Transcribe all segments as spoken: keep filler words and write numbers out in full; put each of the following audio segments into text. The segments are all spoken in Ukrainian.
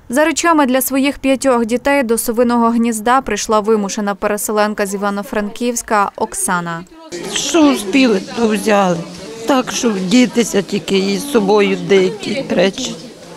За речами для своїх п'ятьох дітей до Совиного Гнізда прийшла вимушена переселенка з Івано-Франківська Оксана. Що встигли, то взяли. Так, що дітися тільки і з собою деякі речі.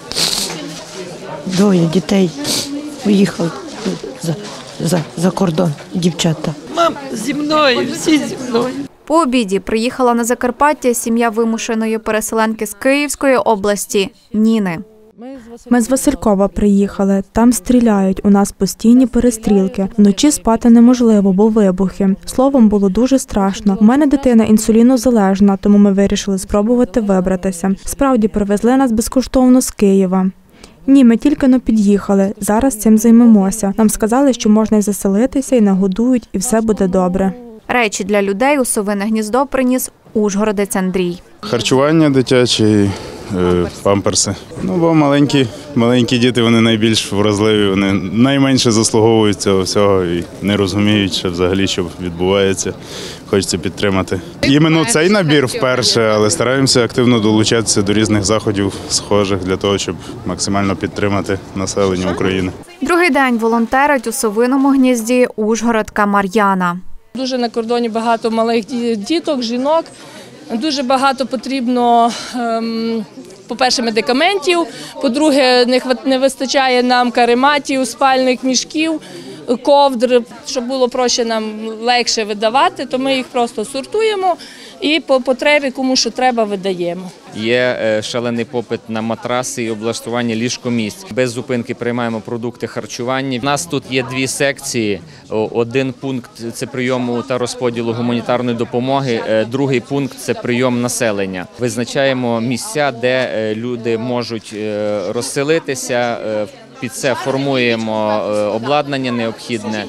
Двоє дітей виїхали за, за, за кордон, дівчата. Мам, зі мною, всі зі мною. По обіді приїхала на Закарпаття сім'я вимушеної переселенки з Київської області Ніни. Ми з Василькова приїхали. Там стріляють, у нас постійні перестрілки. Вночі спати неможливо, бо вибухи. Словом, було дуже страшно. У мене дитина інсулінозалежна, тому ми вирішили спробувати вибратися. Справді, привезли нас безкоштовно з Києва. Ні, ми тільки но під'їхали. Зараз цим займемося. Нам сказали, що можна і заселитися, і нагодують, і все буде добре. Речі для людей у Совине Гніздо приніс ужгородець Андрій. Харчування дитяче, памперси. Ну, бо маленькі, маленькі діти, вони найбільш вразливі, вони найменше заслуговують цього всього і не розуміють, що взагалі що відбувається. Хочеться підтримати. Іменно цей набір вперше, але стараємося активно долучатися до різних заходів схожих для того, щоб максимально підтримати населення України. Другий день волонтерить у Совиному Гнізді ужгородка Мар'яна. Дуже на кордоні багато малих діток, жінок. Дуже багато потрібно, по-перше, медикаментів, по-друге, не вистачає нам карематів, спальних мішків, ковдр, щоб було проще нам легше видавати, то ми їх просто сортуємо і по потребі, кому що треба, видаємо. Є шалений попит на матраси і облаштування ліжкомісць. Без зупинки приймаємо продукти харчування. У нас тут є дві секції. Один пункт – це прийому та розподілу гуманітарної допомоги, другий пункт – це прийом населення. Визначаємо місця, де люди можуть розселитися. Під це формуємо обладнання необхідне.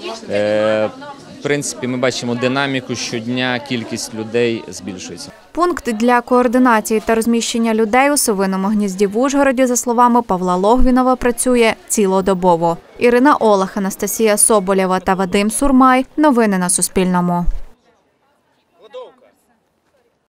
В принципі, ми бачимо динаміку щодня, кількість людей збільшується. Пункт для координації та розміщення людей у Совиному Гнізді в Ужгороді, за словами Павла Логвінова, працює цілодобово. Ірина Олег, Анастасія Соболєва та Вадим Сурмай. Новини на Суспільному.